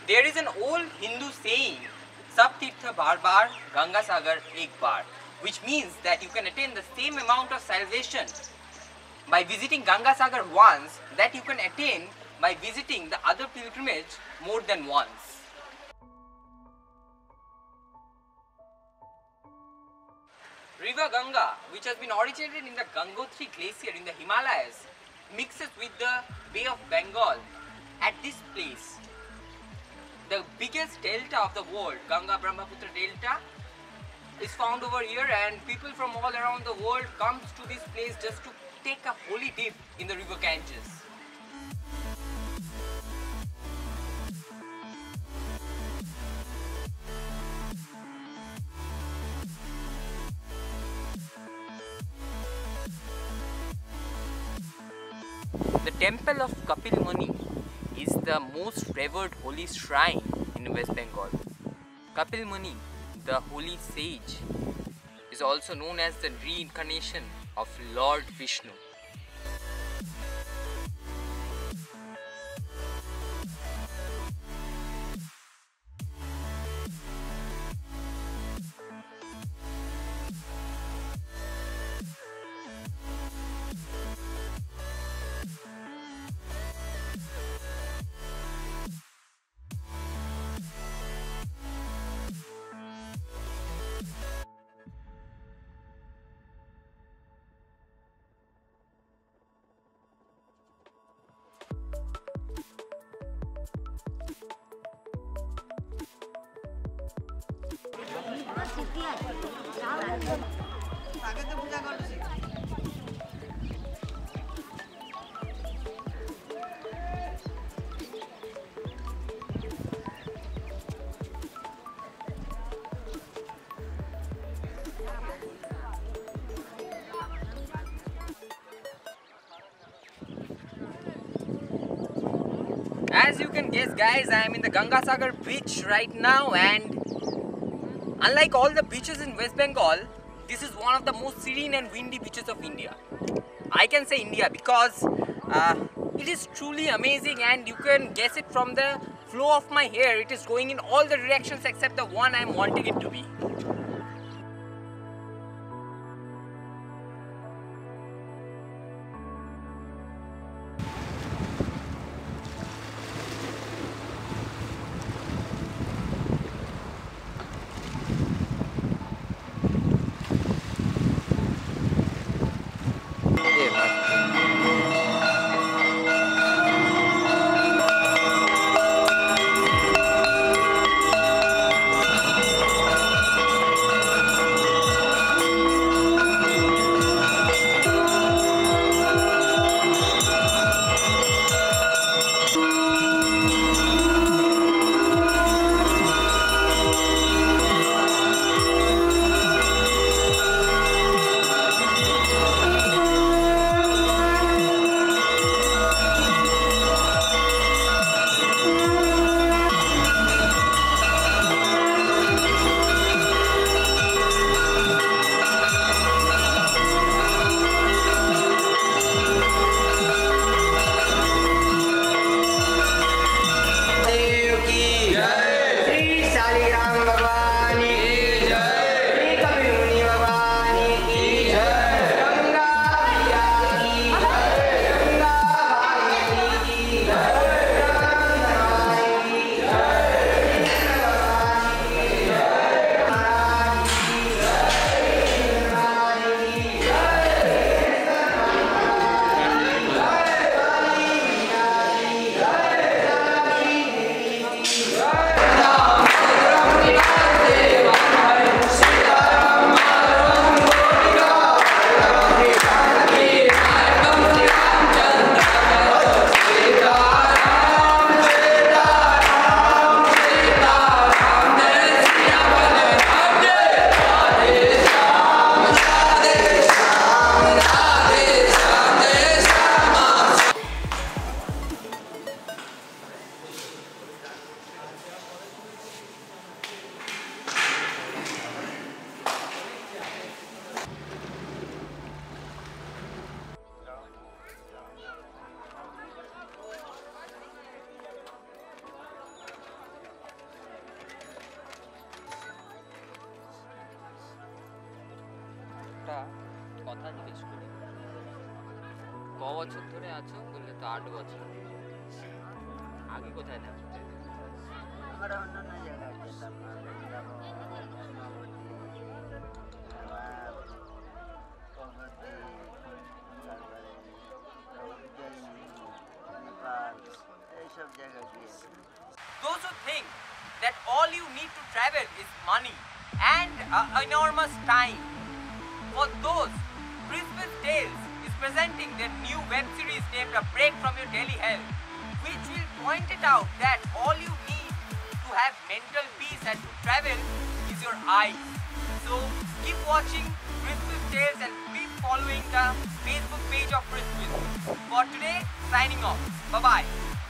There is an old Hindu saying, Sab Tirtha Bar Bar, Ganga Sagar Ek Bar, which means that you can attain the same amount of salvation by visiting Gangasagar once that you can attain by visiting the other pilgrimage more than once. River Ganga, which has been originated in the Gangotri glacier in the Himalayas, mixes with the Bay of Bengal at this place. The biggest delta of the world, Ganga Brahmaputra Delta, is found over here, and people from all around the world comes to this place just to take a holy dip in the river Ganges. The temple of Kapil Muni is the most revered holy shrine in West Bengal. Kapil Muni, the holy sage, is also known as the reincarnation of Lord Vishnu. As you can guess, guys, I am in the Gangasagar beach right now, and unlike all the beaches in West Bengal, this is one of the most serene and windy beaches of India. I can say India because it is truly amazing, and you can guess it from the flow of my hair. It is going in all the directions except the one I am wanting it to be. একটা কথা জিজ্ঞেস করি, ক বছর ধরে আছো? বললে তো 8 বছর। আগে কোথায় থাকতে? আমরা অন্যান্য জায়গায় যেতাম না, যেমন প্রগতি, তারপরে নেপাল, এইসব জায়গায় গিয়েছি। Those who think that all you need to travel is money and enormous time, for those, CrispWisp Tales is presenting their new web series named A Break from Your Daily Health, which will point it out that all you need to have mental peace and to travel is your eyes. So keep watching CrispWisp Tales and keep following the Facebook page of CrispWisp. For today, signing off. Bye-bye.